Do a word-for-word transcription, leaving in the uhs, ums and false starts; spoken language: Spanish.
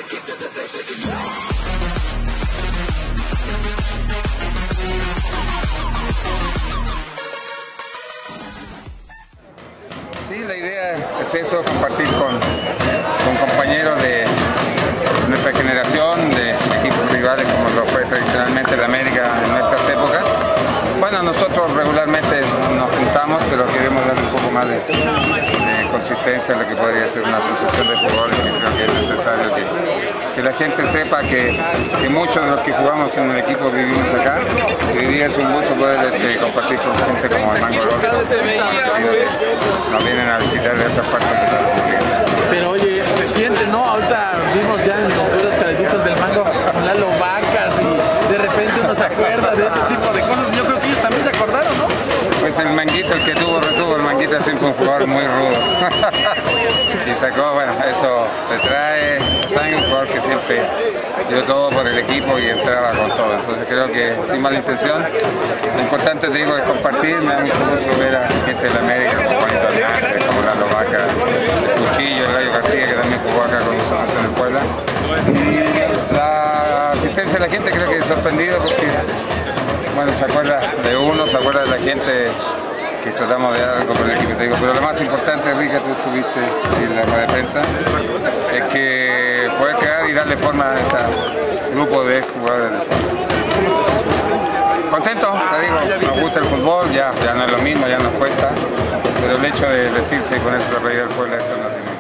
Sí, la idea es eso, compartir con, con compañeros de nuestra generación, de equipos rivales como lo fue tradicionalmente la América en nuestras épocas. Bueno, nosotros regularmente nos juntamos, pero queremos dar un poco más de, de consistencia a lo que podría ser una asociación de jugadores, que creo que es necesario que, que la gente sepa que, que muchos de los que jugamos en el equipo vivimos acá, y hoy día es un gusto poder este, compartir con gente como el Mango Orozco, que nos vienen a visitar de otras partes de la República. Pero oye, se siente, ¿no? Ahorita vimos ya en los duros calentitos del Mango con Lalo Vacas y de repente uno se acuerda de ese tipo de cosas y yo creo que ellos también se acordaron, ¿no? Pues el Manguito, el que tuvo, retuvo, el Manguito siempre un jugador muy rudo. Y sacó, bueno, eso se trae sangre, un jugador que siempre dio todo por el equipo y entraba con todo. Entonces creo que sin mala intención, lo importante, te digo, es compartir. Me da mucho gusto ver a gente de la América, como Juanito Hernández, como Lalo Vaca, el Cuchillo, el Gallo García, que también jugó acá con nosotros en el Puebla. Y la asistencia de la gente creo que es sorprendido porque, bueno, se acuerda de uno, se acuerda de la gente que tratamos de dar algo por el equipo, te digo. Pero lo más importante, Rica, tú estuviste en la rueda de prensa, es que poder crear y darle forma a este grupo de ex jugadores del fútbol. Contento, te digo, nos gusta el fútbol, ya, ya no es lo mismo, ya nos cuesta, pero el hecho de vestirse y ponerse la playera del pueblo, eso no tiene.